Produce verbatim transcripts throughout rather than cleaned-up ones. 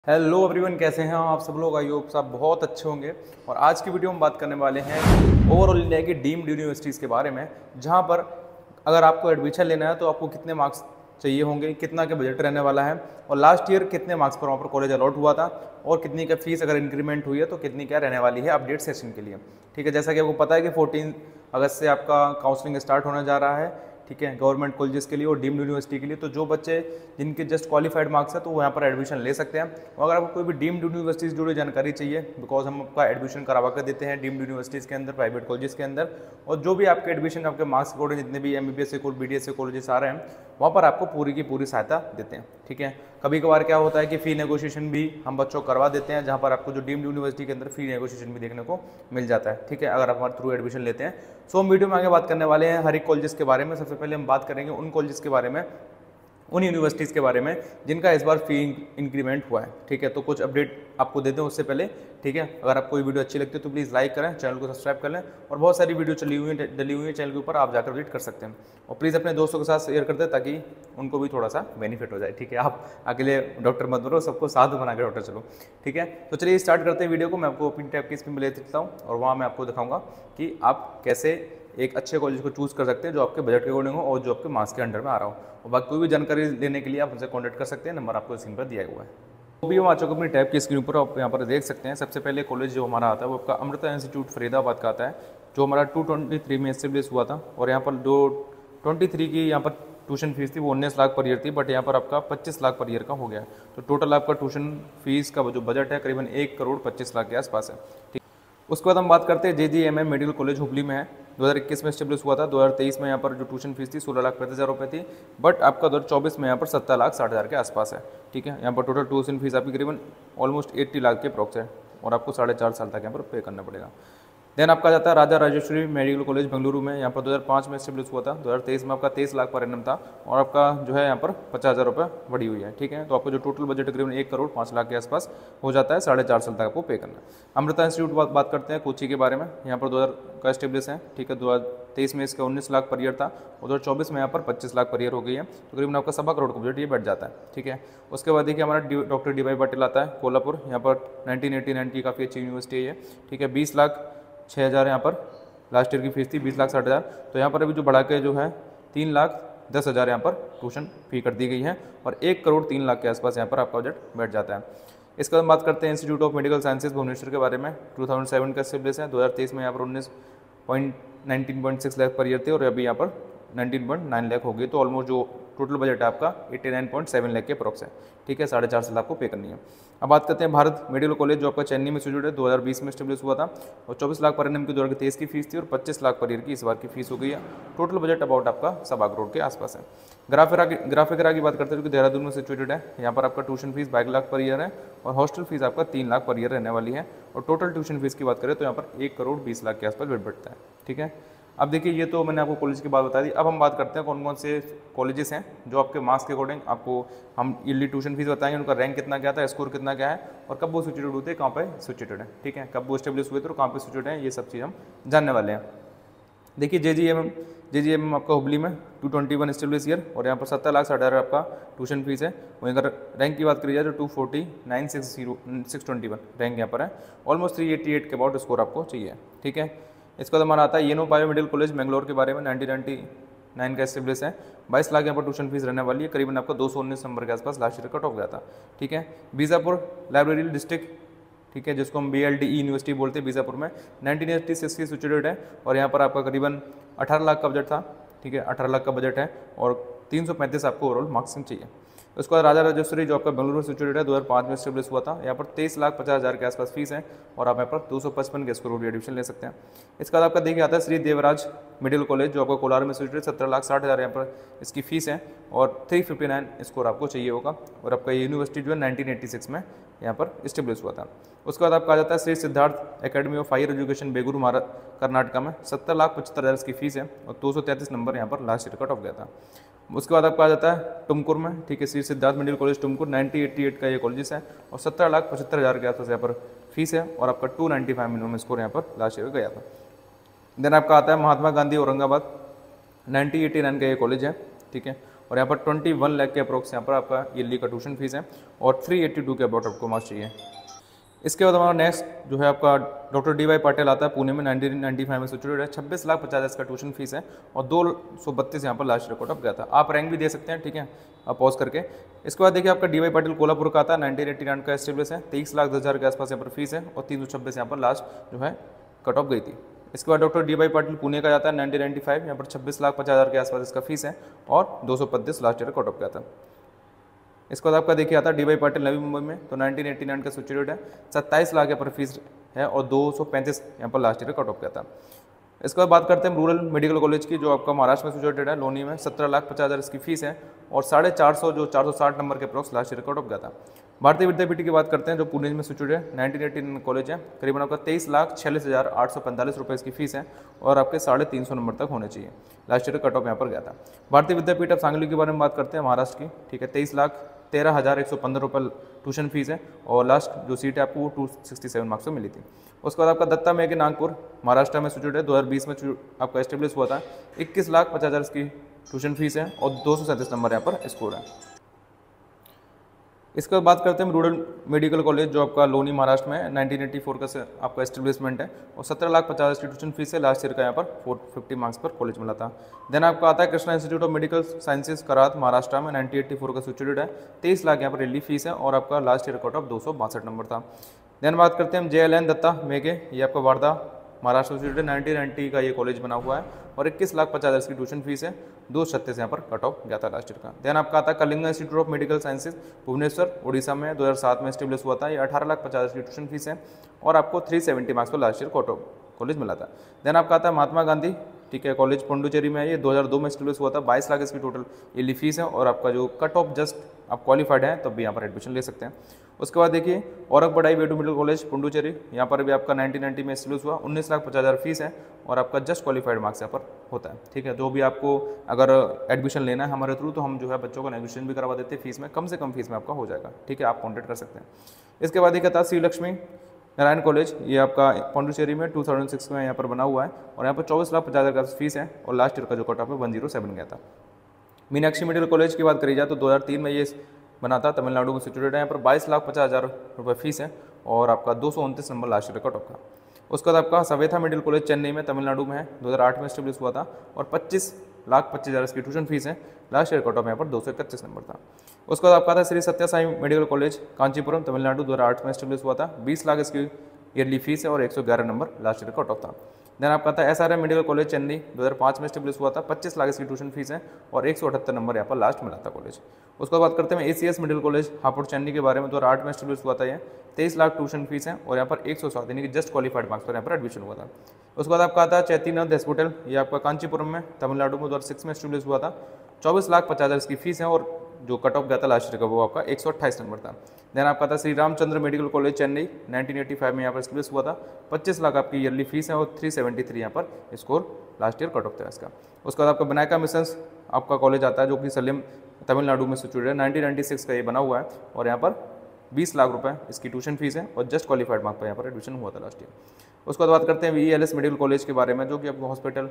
Hello everyone, कैसे हैं आप सब लोग। आई होप सब बहुत अच्छे होंगे। और आज की वीडियो में बात करने वाले हैं ओवरऑल इंडिया की डीम्ड यूनिवर्सिटीज़ के बारे में, जहां पर अगर आपको एडमिशन लेना है तो आपको कितने मार्क्स चाहिए होंगे, कितना का बजट रहने वाला है, और लास्ट ईयर कितने मार्क्स पर वहाँ पर कॉलेज अलॉट हुआ था, और कितनी का फीस अगर इंक्रीमेंट हुई है तो कितनी क्या रहने वाली है अपडेट सेशन के लिए। ठीक है, जैसा कि आपको पता है कि फोर्टीन अगस्त से आपका काउंसलिंग स्टार्ट होने जा रहा है। ठीक है, गवर्नमेंट कॉलेजेस के लिए और डीम्ड यूनिवर्सिटी के लिए। तो जो बच्चे जिनके जस्ट क्वालिफाइड मार्क्स है तो वो यहाँ पर एडमिशन ले सकते हैं। और अगर आपको कोई भी डीम्ड यूनिवर्सिटीज़ से जुड़ी जानकारी चाहिए, बिकॉज हम आपका एडमिशन करवा कर देते हैं डीम्ड यूनिवर्सिटीज़ के अंदर, प्राइवेट कॉलेजेस के अंदर, और जो भी आपके एडमिशन आपके मार्क्स के अकॉर्डिंग जितने भी एम बी बी एस के बी डी एस के कॉलेजेस आ रहे हैं वहाँ पर आपको पूरी की पूरी सहायता देते हैं। ठीक है, कभी कभार क्या होता है कि फ़ी नेगोशिएशन भी हम बच्चों को करवा देते हैं, जहाँ पर आपको जो डीम्ड यूनिवर्सिटी के अंदर फ़ी नेगोशिएशन भी देखने को मिल जाता है। ठीक है, अगर आप हमारे थ्रू एडमिशन लेते हैं। सो हम वीडियो में आगे बात करने वाले हैं हर एक कॉलेजेस के बारे में। सबसे पहले हम बात करेंगे उन कॉलेजेस के बारे में, उन यूनिवर्सिटीज़ के बारे में जिनका इस बार फी इंक्रीमेंट हुआ है। ठीक है, तो कुछ अपडेट आपको देते हैं उससे पहले। ठीक है, अगर आपको ये वीडियो अच्छी लगती है तो प्लीज़ लाइक करें, चैनल को सब्सक्राइब कर लें, और बहुत सारी वीडियो चली हुई है डली हुई है चैनल के ऊपर, आप जाकर विजिट कर सकते हैं। और प्लीज़ अपने दोस्तों के साथ शेयर कर दें ताकि उनको भी थोड़ा सा बेनिफिट हो जाए। ठीक है, आप अकेले डॉक्टर मत बनो, सबको साथ बना के डॉक्टर चलो। ठीक है, तो चलिए स्टार्ट करते हैं वीडियो को। मैं आपको ओपन टैब की स्क्रीन पर ले देता हूँ और वहाँ मैं आपको दिखाऊंगा कि आप कैसे एक अच्छे कॉलेज को चूज़ कर सकते हैं जो आपके बजट के अकॉर्डिंग हो और जो आपके मार्क्स के अंडर में आ रहा हो। और बाकी कोई भी जानकारी लेने के लिए आप हमसे कॉन्टैक्ट कर सकते हैं, नंबर आपको स्क्रीन पर दिया हुआ है। तो भी हम आ चुके अपनी टैब की स्क्रीन पर, आप यहाँ पर देख सकते हैं। सबसे पहले कॉलेज जो हमारा आता है वो आपका अमृता इंस्टीट्यूट फरीदाबाद का आता है, जो हमारा टू ट्वेंटी थ्री में एस्टेब्लिश हुआ था। और यहाँ पर जो ट्वेंटी थ्री की यहाँ पर ट्यूशन फीस थी वो उन्नीस लाख पर ईयर थी, बट यहाँ पर आपका पच्चीस लाख पर ईयर का हो गया। तो टोटल आपका ट्यूशन फीस का जो बजट है करीबन एक करोड़ पच्चीस लाख के आसपास है। ठीक, उसके बाद हम बात करते हैं J G M M medical college Hubli में है, दो हज़ार इक्कीस में एस्टेब्लिश हुआ था। दो हज़ार तेईस में यहाँ पर जो ट्यूशन फीस थी सोलह लाख पैंतीस हज़ार रुपये थी, बट आपका दो हज़ार चौबीस में यहाँ पर सत्तर लाख साठ हज़ार के आसपास है। ठीक है, यहाँ पर टोटल ट्यूशन फीस आपकी करीबन ऑलमोस्ट अस्सी लाख के अप्रॉक्स है, और आपको साढ़े चार साल तक यहाँ पर पे करना पड़ेगा। देन आपका जाता है राजा राजेश्वरी मेडिकल कॉलेज बेंगलुरु में, यहाँ पर दो हज़ार पाँच में एस्टेब्लिश हुआ था। दो हज़ार तेईस में आपका तेईस लाख पर एनम था, और आपका जो है यहाँ पर पचास हज़ार रुपये बढ़ी हुई है। ठीक है, तो आपको जो टोटल बजट करीबन एक करोड़ पाँच लाख के आसपास हो जाता है, साढ़े चार साल तक आपको पे करना है। अमृता इंस्टीट्यूट बात बात करते हैं कोची के बारे में, यहाँ पर दो हज़ार का एस्टेब्लिश है। ठीक है, दो हज़ार तेईस में इसका उन्नीस लाख पर ईयर था, और दो हज़ार चौबीस में यहाँ पर पच्चीस लाख पर ईयर हो गई है। तो करीबन आपका सवा करोड़ का बजट ये बैठ जाता है। ठीक है, उसके बाद देखिए हमारा डॉक्टर डी वाई पाटिल आता है कोल्हापुर, यहाँ पर नाइनटीन एटी नाइन की काफ़ी अच्छी यूनिवर्सिटी है। ठीक है, बीस लाख छः हज़ार यहाँ पर लास्ट ईयर की फीस थी, बीस लाख साठ हज़ार। तो यहाँ पर अभी जो बढ़ा के जो है तीन लाख दस हज़ार यहाँ पर ट्यूशन फी कर दी गई है, और एक करोड़ तीन लाख के आसपास यहाँ पर आपका बजट बैठ जाता है। इसके बाद बात करते हैं institute of medical sciences Bhubaneswar के बारे में। टू थाउजेंड सेवन का एस्टेब्लिश है, दो हज़ार तेईस में यहाँ पर उन्नीस point nineteen point six lakh per year थे, और अभी यहाँ पर नाइनटीन पॉइंट नाइन लाख हो गई। तो ऑलमोस्ट जो टोटल बजट है आपका नवासी पॉइंट सात लाख के अप्रॉक्स है। ठीक है, साढ़े चार साल आपको पे करनी है। अब बात करते हैं भारत मेडिकल कॉलेज, जो आपका चेन्नई में सिचुएटेड है, दो हज़ार बीस में एस्टेब्लिश हुआ था, और चौबीस लाख पर एनम की दो हज़ार तेईस की फीस थी, और पच्चीस लाख पर ईयर की इस बार की फीस हो गई है। टोटल बजट अबाउट आपका सवा करोड़ के आसपास है। ग्राफिका की ग्राफिका की बात करते हैं जो कि देहरादून में सिचुएटेड है, यहाँ पर आपका ट्यूशन फीस बाईस लाख पर ईयर है, और हॉस्टल फीस आपका तीन लाख पर ईयर रहने वाली है। और टोटल ट्यूशन फीस की बात करें तो यहाँ पर एक करोड़ बीस लाख के आसपास बजट बैठता है। ठीक है, अब देखिए ये तो मैंने आपको कॉलेज की बात बता दी। अब हम बात करते हैं कौन कौन से कॉलेजेस हैं जो आपके मार्क्स के अकॉर्डिंग आपको हम ईयरली ट्यूशन फीस बताएंगे, उनका रैंक कितना क्या था, स्कोर कितना क्या है, और कब वो सिचुएटेड होते हैं, कहाँ पे सिचुएटेड है। ठीक है, कब वो एस्टेब्लिश हुए थे और कहाँ पे सिचुएटेड है, ये सब चीज़ हम जानने वाले हैं। देखिए J G M M J G M M आपका हुबली में two twenty one establish year, और यहाँ पर सत्तर लाख साठ हज़ार आपका ट्यूशन फीस है। वहीं अगर रैंक की बात करी जाए तो two forty nine six zero six twenty one rank यहाँ पर है, ऑलमोस्ट थ्री एट्टी एट के अबाउट स्कोर आपको चाहिए। ठीक है, इसके बाद हमारा आता है Yenepoya medical college Bangalore के बारे में, नाइनटीन नाइन्टी नाइन का एस्टेब्लिश है। बाईस लाख यहाँ पर ट्यूशन फीस रहने वाली है, करीबन आपका दो सौ उन्नीस नंबर के आसपास लास्ट ईयर कट ऑफ गया था। ठीक है, बीजापुर लाइब्रेरी डिस्ट्रिक्ट, ठीक है, जिसको हम B L D E university बोलते हैं, बीजापुर में नाइनटीन एट्टी सिक्स की सिचुएटेड है, और यहाँ पर आपका करीबन अठारह लाख का बजट था। ठीक है, अठारह लाख का बजट है, और तीन सौ पैंतीस आपको ओवरऑल मार्क्सिंग चाहिए। उसके बाद राजा राजेश्वरी जो आपका बेंगलुरु में सिचुएटेड है, दो हज़ार पाँच में एस्टेब्लिश हुआ था, यहाँ पर तेईस लाख पचास हज़ार के आसपास फीस है, और आप यहाँ पर दो सौ पचपन के स्कोर एडमिशन ले सकते हैं। इसके बाद आपका देखिए आता है श्री देवराज मेडिकल कॉलेज, जो आपका कोलार में सिचुएटेड, सत्रह लाख साठ हज़ार यहाँ पर इसकी फीस है, और थ्री फिफ्टी नाइन स्कोर आपको चाहिए होगा, और आपका यूनिवर्सिटी जो है नाइनटीन एट्टी सिक्स में यहाँ पर इस्टेब्लिश हुआ था। उसके बाद आपका आ जाता है Shri Siddhartha academy of higher education Beguru महाराज कर्नाटका में, सत्तर लाख पचहत्तर हज़ार इसकी फीस है, और दो सौ तैंतीस नंबर यहाँ पर लास्ट ईयर कट ऑफ गया था। उसके बाद आपका आ जाता है तुमकुर में, ठीक है, Shri Siddhartha medical college Tumkur, nineteen eighty eight का ये कॉलेज है, और सत्तर लाख पचहत्तर हज़ार के आसपास यहाँ पर फीस है, और आपका two ninety five minimum score यहाँ पर लास्ट ईयर गया था। देन आपका आता है Mahatma Gandhi Aurangabad, nineteen eighty nine का ये कॉलेज है। ठीक है, और यहाँ पर ट्वेंटी वन लाख के अप्रोक्स यहाँ पर आपका ईयरली का ट्यूशन फीस है और थ्री एट्टी टू के अबाउट आपको मार्क्स चाहिए। इसके बाद हमारा नेक्स्ट जो है आपका डॉक्टर डी वाई पाटिल आता है, पुणे में नाइनटीन नाइन्टी फाइव में सिचुएटेड है। छब्बीस लाख पचास हज़ार का ट्यूशन फीस है और दो सौ बत्तीस यहाँ पर लास्ट रिकॉर्ड ऑफ गया था। आप रैंक भी दे सकते हैं, ठीक है, आप पॉज करके। इसके बाद देखिए आपका डी वाई पाटिल कोल्हापुर का आता है, नाइनटीन एट्टी नाइन का एस्टेब्लिश है, तेईस लाख दस हज़ार के आसपास यहाँ पर फीस है और तीन सौ छब्बीस यहाँ पर लास्ट जो है कट ऑफ गई थी। इसके बाद doctor D Y Patil Pune का जाता है, नाइनटीन नाइन्टी फाइव, यहाँ पर छब्बीस लाख पचास हज़ार के आसपास इसका फीस है और दो सौ पच्चीस लास्ट ईयर कट ऑफ गया था। इसके बाद आपका देखिए आता है डी वाई पाटिल नवी मुंबई में, तो नाइनटीन एट्टी नाइन का सिचुएटेड है, सत्ताईस लाख यहाँ पर फीस है और दो सौ पैंतीस यहाँ पर लास्ट ईयर कट ऑफ गया था। इसके बाद बात करते हैं रूरल मेडिकल कॉलेज की, जो आपका महाराष्ट्र में सिचुएटेड है, लोनी में, सत्रह लाख पचास हज़ार इसकी फीस है और साढ़े चार सौ जो चार सौ साठ नंबर के approx last year cut off गया था। भारतीय विद्यापीठ की बात करते हैं, जो पुणे में सिचुएटेड है, नाइनटीन एट्टी नाइन कॉलेज है, करीबन आपका तेईस लाख छियालीस हज़ार आठ सौ पैंतालीस रुपये इसकी फीस है और आपके साढ़े तीन सौ नंबर तक होने चाहिए। लास्ट ईयर कट ऑफ यहाँ पर गया था। भारतीय विद्यापीठ अब सांगली के बारे में बात करते हैं, महाराष्ट्र की, ठीक है, तेईस लाख तेरह हज़ार एक सौ पंद्रह रुपये ट्यूशन फीस है और लास्ट जो सीट है आपको वो टू सिक्सटी सेवन मार्क्स में मिली थी। उसके बाद आपका दत्ता मेघे नागपुर महाराष्ट्र में सिचुएटेड है, दो हज़ार बीस में आपका एस्टेब्लिश हुआ था, इक्कीस लाख पचास हज़ार इसकी ट्यूशन फीस है और दो सौ सैंतीस नंबर यहाँ पर स्कोर है। इसके बाद बात करते हैं रूरल मेडिकल कॉलेज, जो आपका लोनी महाराष्ट्र में है, नाइनटीन एट्टी फोर का से आपका एस्टेब्लिशमेंट है और सत्रह लाख पचास हज़ार की ट्यूशन फीस है। लास्ट ईयर का यहाँ पर फोर फिफ्टी मार्क्स पर कॉलेज मिला था। देन आपका आता है Krishna institute of medical sciences Karad Maharashtra में, नाइनटीन एट्टी फोर का सिचुएटेड है, तेईस लाख यहाँ पर ईयरली फीस है और आपका लास्ट ईयर कट ऑफ दो सौ बासठ नंबर था। देन बात करते हैं हम J L N Datta Meghe, ये आपका Wardha Maharashtra institute nineteen ninety का ये कॉलेज बना हुआ है और इक्कीस लाख पचास हज़ार इसकी ट्यूशन फीस है, दो छत्तीस यहाँ पर कट ऑफ गया था लास्ट ईयर का। देन आपका आता है Kalinga institute of medical sciences Bhubaneswar Orissa में, दो हज़ार सात में एस्टेब्लिश हुआ था, ये अठारह लाख पचास हज़ार की ट्यूशन फीस है और आपको थ्री सेवेंटी मार्क्स पर last year cut off college मिला था। देन आपका आता है महात्मा गांधी, ठीक है, कॉलेज पुडुचेरी में है, ये दो हज़ार दो में एस्टेब्लिश हुआ था, बाईस लाख इसकी टोटल ईयरली फीस है और आपका जो कट ऑफ जस्ट आप क्वालिफाइड हैं तब भी यहाँ पर एडमिशन ले सकते हैं। उसके बाद देखिए औरक बड़ाई वेटू मिडिल कॉलेज पुडुचेरी, यहाँ पर भी आपका नाइनटीन नाइन्टी में एस्टेब्लिश हुआ, उन्नीस लाख पचास हज़ार फीस है और आपका जस्ट क्वालिफाइड मार्क्स यहाँ पर होता है, ठीक है। जो भी आपको अगर एडमिशन लेना है हमारे थ्रू तो हम जो है बच्चों का एडमिशन भी करवा देते हैं, फीस में कम से कम फीस में आपका हो जाएगा, ठीक है, आप कॉन्टेक्ट कर सकते हैं। इसके बाद एक था श्री लक्ष्मी नारायण कॉलेज, ये आपका पौंडुचेरी में टू थाउजेंड सिक्स में यहाँ पर बना हुआ है और यहाँ पर चौबीस लाख पचास हज़ार का फीस है और लास्ट ईयर का जो कट ऑफ है वन जीरो सेवन गया था। मीनाक्षी मेडिकल कॉलेज की बात करी जाए तो दो हज़ार तीन में ये बना था, तमिलनाडु में सिचुएटेड है, यहाँ पर बाईस लाख पचास हज़ार रुपये फीस है और आपका दो सौ उनतीस number last year cut off का। उसके बाद आपका सवेथा मेडिकल कॉलेज चेन्नई में तमिलनाडु में है, दो हज़ार आठ में एस्टेब्लिश हुआ था और पच्चीस लाख पच्चीस हज़ार इसकी ट्यूशन फीस है, लास्ट ईयर कट ऑफ यहाँ पर दो सौ इकतीस नंबर था। उसके बाद आपका था श्री सत्य साई मेडिकल कॉलेज कांचीपुरम तमिलनाडु, दो हज़ार आठ में एस्टेब्लिश हुआ था, बीस लाख इसकी ईयरली फीस है और एक सौ ग्यारह number last year cut off था। देन आपका था S R M medical college Chennai, दो हज़ार पाँच में एस्टेब्लिश हुआ था, पच्चीस लाख इसकी ट्यूशन फीस है और एक सौ अठहत्तर नंबर यहाँ पर लास्ट मिला था कॉलेज। उसके बाद बात करते हैं A C S medical college Hapur Chennai के बारे में, दो हज़ार आठ में एस्टेब्लिश हुआ था, ये तेईस लाख ट्यूशन फीस है और यहाँ पर एक सौ सात यानी कि जस्ट क्वालिफाइड मार्क्स पर यहाँ पर एडमिशन हुआ था। उसके बाद आपका आता है चैतीनाथ हॉस्पिटल, ये आपका कांचीपुरम में तमिलनाडु में दो हज़ार सिक्स में एस्टेब्लिश हुआ था, चौबीस लाख पचास हज़ार इसकी फीस है और जो कट ऑफ गया था लास्ट ईयर का वो आपका एक सौ अट्ठाईस नंबर था। देन आपका था Shri Ramachandra medical college Chennai, nineteen eighty five में यहाँ पर एस्टेब्लिश हुआ था, पच्चीस लाख आपकी ईयरली फीस है और तीन सौ तिहत्तर यहाँ पर score last year cut off था इसका। उसके बाद आपका विनायका मिशंस आपका कॉलेज आता है जो कि सलेम तमिलनाडु में सिचुएटेड है, नाइनटीन नाइन्टी सिक्स का ये बना हुआ है और यहाँ पर बीस लाख रुपए इसकी ट्यूशन फीस है और जस्ट क्वालिफाइड मार्क पर यहाँ पर एडमिशन हुआ था लास्ट ईयर। उसके बाद बात करते हैं V L S medical college के बारे में, जो कि आपको hospital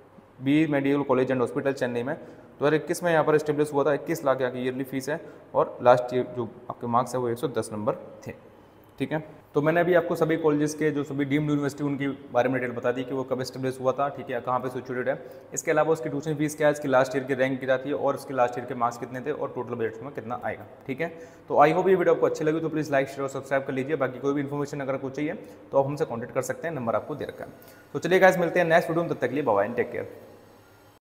B medical college and hospital Chennai में दो हज़ार इक्कीस में यहाँ पर एस्टेब्लिश हुआ था, इक्कीस लाख यहाँ की ईयरली फीस है और लास्ट ईयर जो आपके मार्क्स है वो एक सौ दस नंबर थे, ठीक है। तो मैंने अभी आपको सभी कॉलेजेस के जो सभी डीम्ड यूनिवर्सिटी उनके बारे में डिटेल बता दी कि वो कब एस्टेब्लिश हुआ था, ठीक है, कहाँ पे सिचुएटेड है। इसके अलावा उसकी ट्यूशन फीस क्या है, इसकी लास्ट ईयर की रैंक की जाती है और उसके लास्ट ईयर के मार्क्स कितने थे और टोटल बजट में कितना आएगा, ठीक है। तो आई होप ये वीडियो आपको अच्छी लगी तो प्लीज़ लाइक शेयर और सब्सक्राइब कर लीजिए। बाकी कोई भी इन्फॉर्मेशन अगर आपको चाहिए तो आप हमसे कॉन्टैक्ट कर सकते हैं, नंबर आपको दे रखा है। तो चलिए गाइस मिलते हैं नेक्स्ट वीडियो में, तब तक के लिए बाय बाय, टेक केयर।